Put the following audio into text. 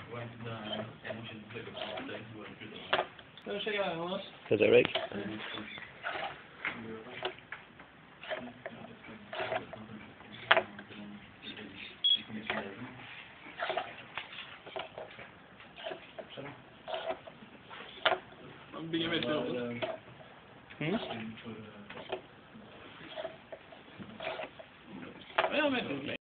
Ska vi kika här annars? How's that, Rick? Man bygger med till jobbet. Ja, jag vet inte.